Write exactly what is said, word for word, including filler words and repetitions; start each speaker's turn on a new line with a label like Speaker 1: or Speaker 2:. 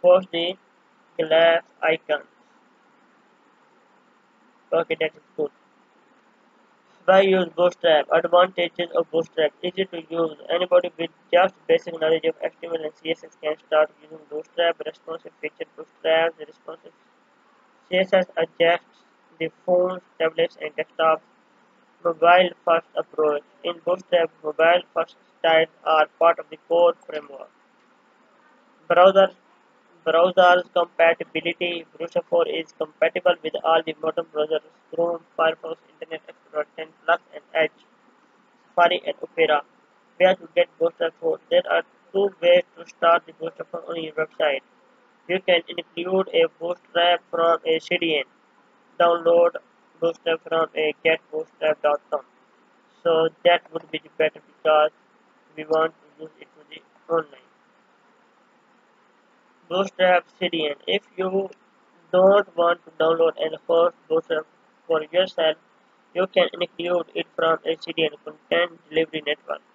Speaker 1: post the glass icons. Okay, that is good. Why use Bootstrap? Advantages of Bootstrap. Easy to use. Anybody with just basic knowledge of H T M L and C S S can start using Bootstrap. Responsive feature Bootstrap. The responsive C S S adjusts the phones, tablets, and desktops. Mobile first approach. In Bootstrap, mobile first styles are part of the core framework. Browser Browsers compatibility. Bootstrap is compatible with all the modern browsers: Chrome, Firefox, Internet Explorer ten Plus, and Edge, Safari, and Opera. Where to get Bootstrap four? There are two ways to start the Bootstrap on your website. You can include a Bootstrap from a C D N. Download Bootstrap from a get bootstrap dot com. So that would be the better because we want to use it to the online. Bootstrap C D N. If you don't want to download and host Bootstrap for yourself, you can include it from a C D N content delivery network.